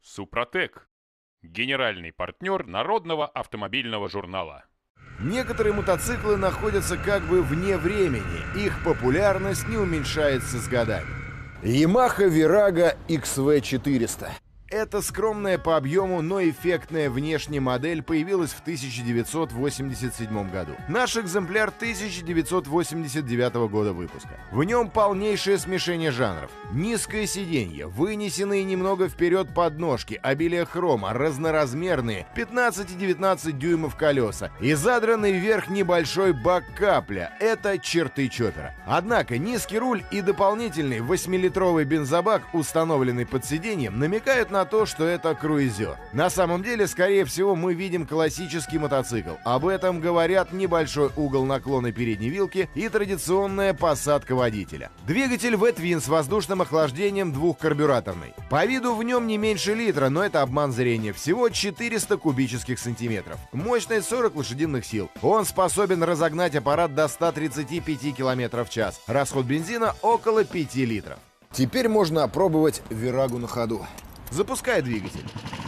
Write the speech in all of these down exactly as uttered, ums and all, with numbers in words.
Супротек. Генеральный партнер Народного автомобильного журнала. Некоторые мотоциклы находятся как бы вне времени. Их популярность не уменьшается с годами. Yamaha Virago икс ви четыреста. Эта скромная по объему, но эффектная внешняя модель появилась в тысяча девятьсот восемьдесят седьмом году. Наш экземпляр тысяча девятьсот восемьдесят девятого года выпуска. В нем полнейшее смешение жанров. Низкое сиденье, вынесенные немного вперед подножки, обилие хрома, разноразмерные пятнадцать и девятнадцать дюймов колеса и задранный вверх небольшой бак капля. Это черты чоппера. Однако низкий руль и дополнительный восьмилитровый бензобак, установленный под сиденьем, намекают на то, что это круизер. На самом деле, скорее всего, мы видим классический мотоцикл. Об этом говорят небольшой угол наклона передней вилки и традиционная посадка водителя. Двигатель ви-твин с воздушным охлаждением двухкарбюраторный. По виду в нем не меньше литра, но это обман зрения. Всего четыреста кубических сантиметров. Мощность сорок лошадиных сил. Он способен разогнать аппарат до ста тридцати пяти километров в час. Расход бензина около пяти литров. Теперь можно опробовать Virago на ходу. Запускай двигатель.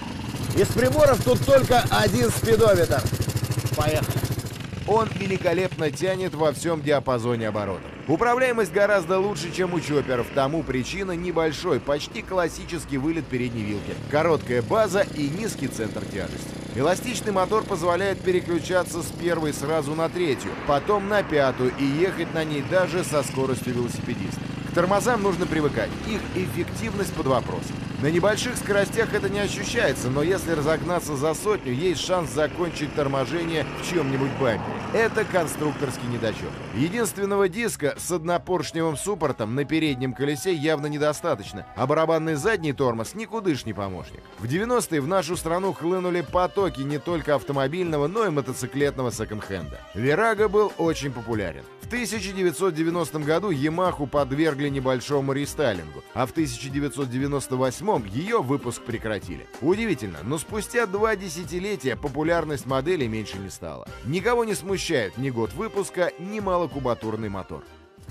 Из приборов тут только один спидометр. Поехали. Он великолепно тянет во всем диапазоне оборотов. Управляемость гораздо лучше, чем у чопперов. Тому причина небольшой, почти классический вылет передней вилки, короткая база и низкий центр тяжести. Эластичный мотор позволяет переключаться с первой сразу на третью, потом на пятую и ехать на ней даже со скоростью велосипедиста. К тормозам нужно привыкать, их эффективность под вопросом. На небольших скоростях это не ощущается, но если разогнаться за сотню, есть шанс закончить торможение в чьем-нибудь бампере. Это конструкторский недочет. Единственного диска с однопоршневым суппортом на переднем колесе явно недостаточно, а барабанный задний тормоз никудышний помощник. В девяностые в нашу страну хлынули потоки не только автомобильного, но и мотоциклетного секонд-хенда. Virago был очень популярен. В тысяча девятьсот девяностом году Yamaha подвергли небольшому рестайлингу, а в тысяча девятьсот девяносто восьмом ее выпуск прекратили. Удивительно, но спустя два десятилетия популярность модели меньше не стала. Никого не смущает ни год выпуска, ни малокубатурный мотор.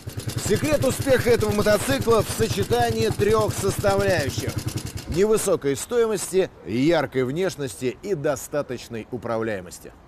Секрет успеха этого мотоцикла в сочетании трех составляющих: невысокой стоимости, яркой внешности и достаточной управляемости.